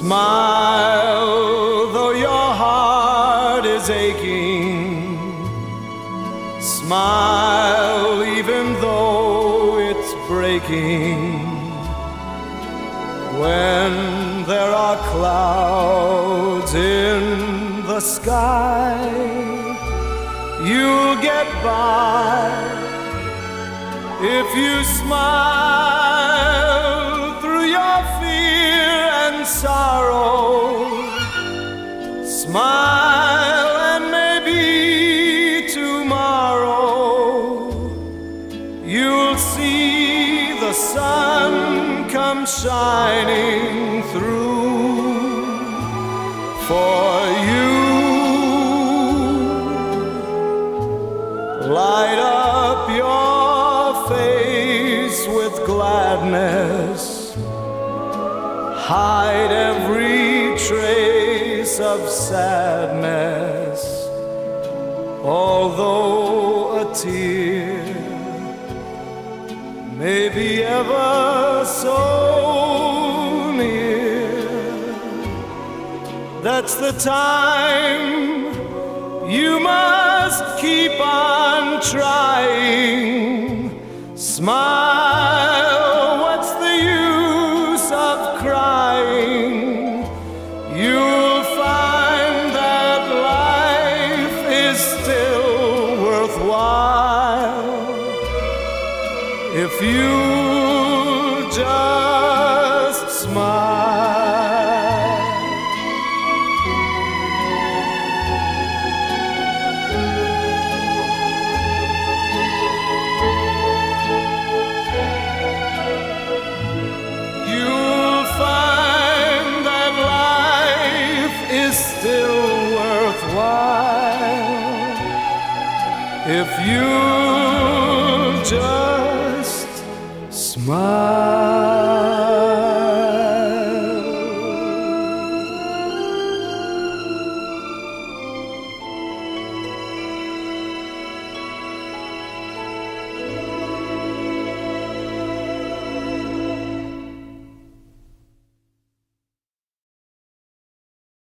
Smile, though your heart is aching. Smile, even though it's breaking. When there are clouds in the sky, you'll get by if you smile through your fear and sorrow. Smile and maybe tomorrow you'll see the sun come shining through for you. Light up your face with gladness. Hide every trace of sadness. Although a tear may be ever so near, that's the time you must keep on trying. Smile, what's the use of crying? You'll find that life is still worthwhile if you just smile. You'll find that life is still worthwhile if you just smile.